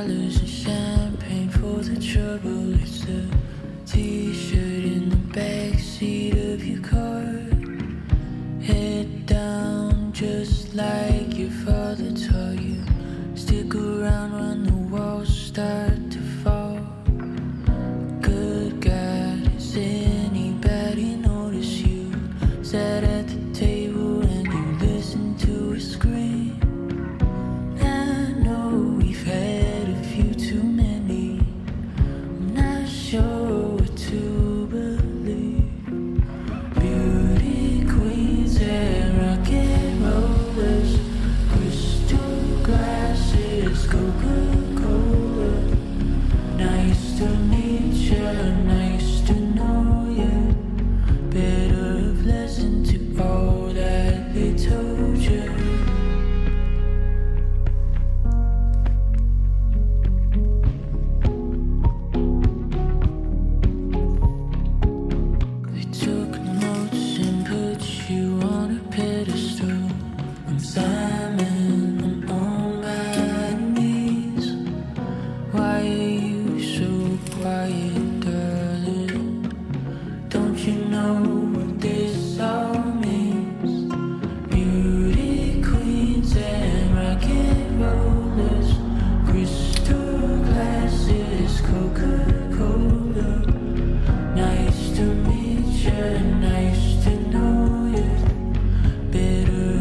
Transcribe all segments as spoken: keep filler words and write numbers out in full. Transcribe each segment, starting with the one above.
dollars of champagne for the trouble. It's a t-shirt in the backseat of your car. Head down just like your father taught you. Stick around when the walls start to fall. Good God, does anybody notice you sat at the table and you listened to her scream? I know we've had a few too many. I'm not sure what to believe. Beauty queens and rock and rollers, crystal glasses, Coca-Cola. Nice to meet you, nice to know you. Better have listened to all that they told you. They took notes and put you on a pedestal. I'm Simon, I'm on my knees. Why are you so quiet, darling? Don't you know what this all means? Beauty queens and rock and rollers, crystal glasses, Coca-Cola. Nice to meet you, nice to know you. Better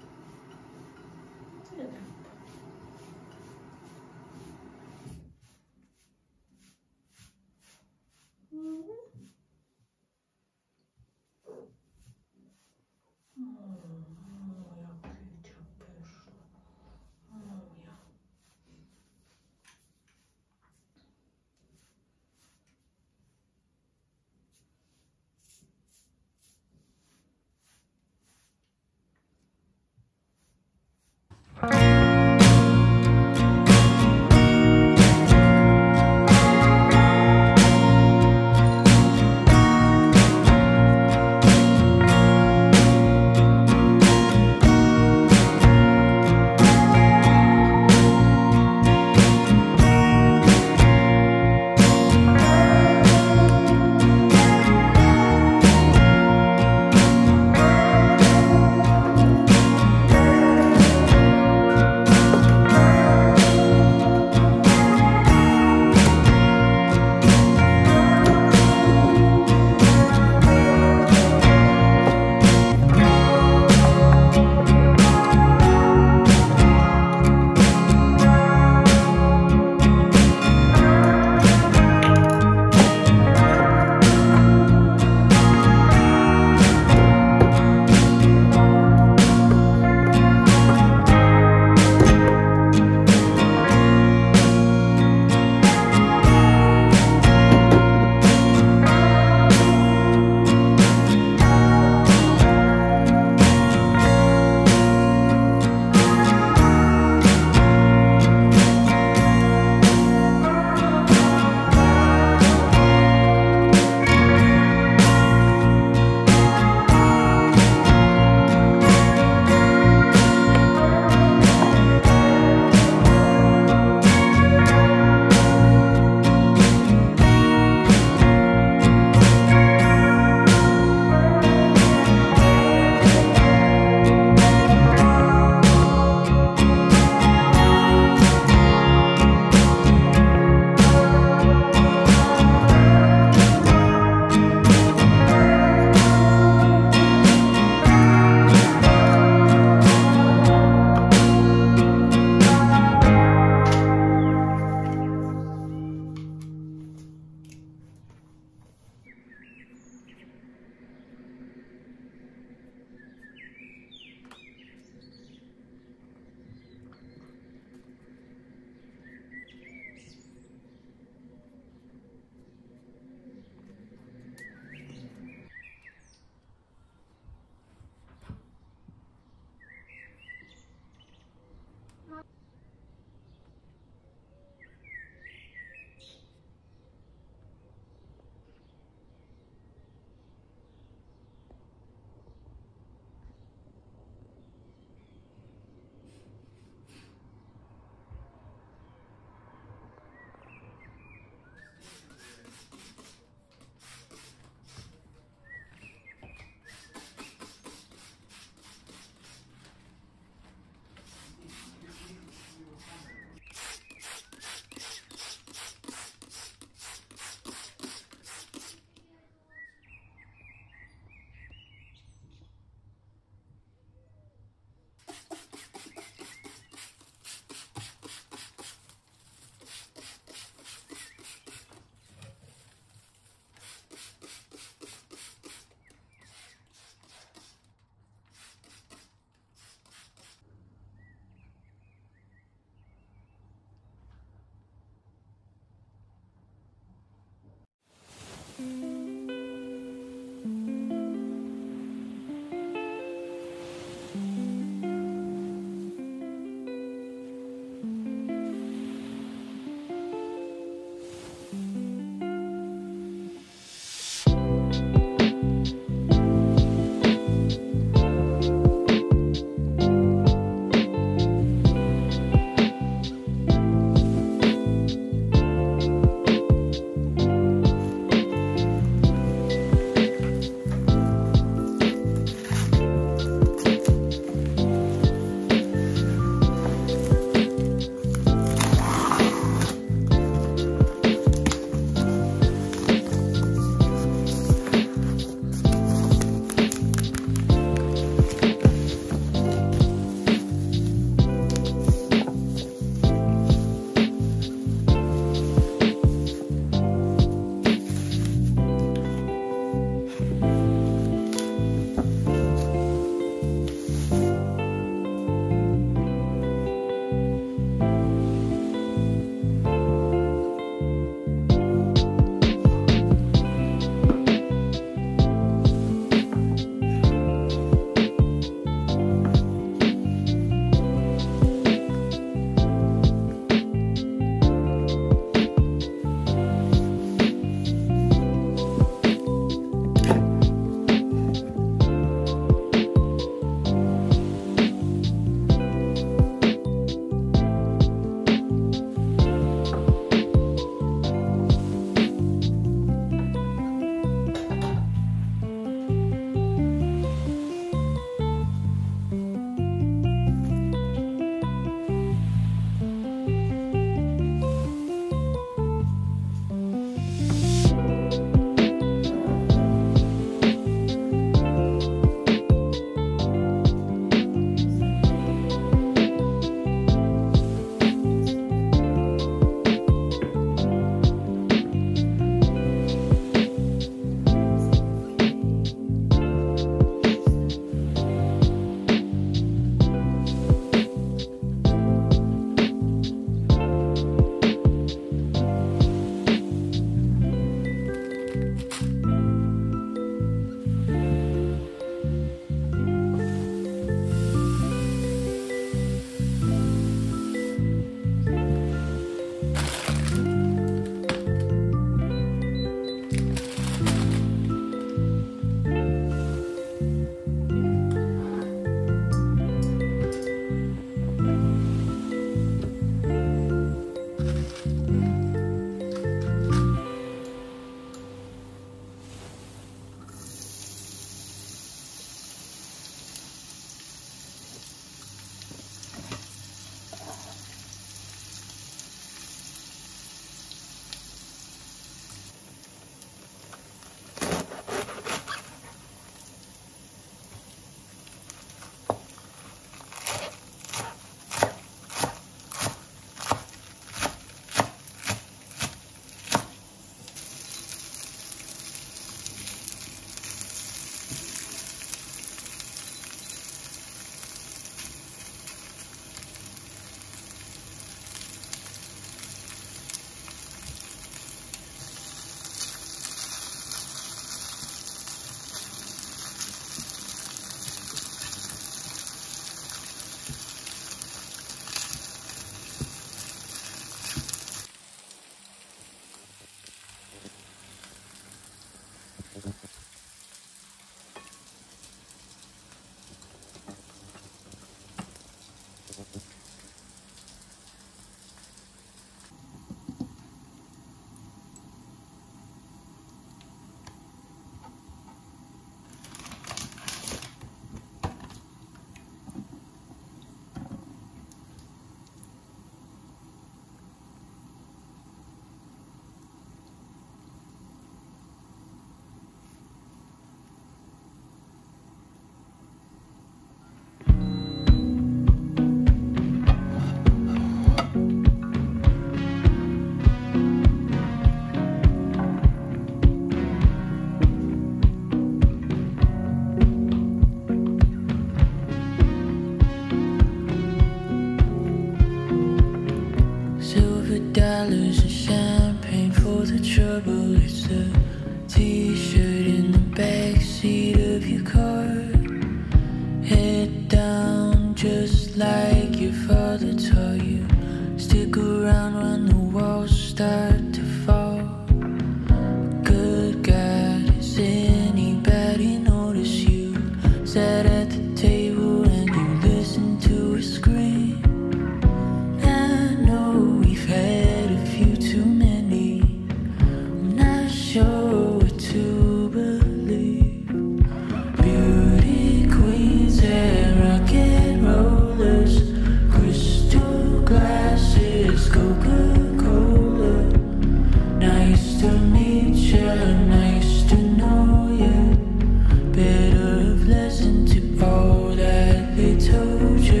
like your father taught you. Stick around when the walls start to fall. Good God, has anybody noticed you? Sat at the table and you listened to her scream. I know we've had a few too many. I'm not sure what to believe. Beauty queens and rock and rollers, crystal glasses, Coca-Cola. Nice to meet you, nice to know you. Better have listened to all that they told you.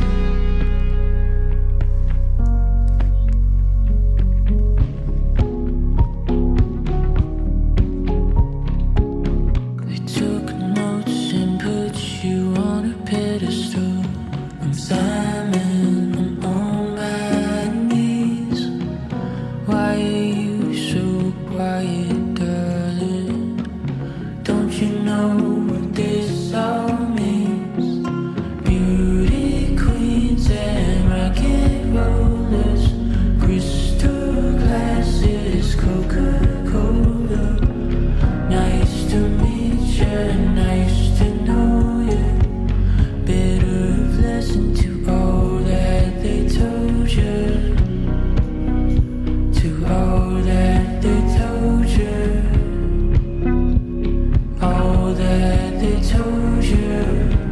They took notes and put you on a pedestal. I'm Simon, I'm on my knees. Why are you so quiet, darling? Don't you know what this all means? Beauty queens and rock and rollers, crystal glasses, Coca-Cola. Nice to meet you, nice to know you. Better have listened to all that they told you. To all that they told you. All that they told you.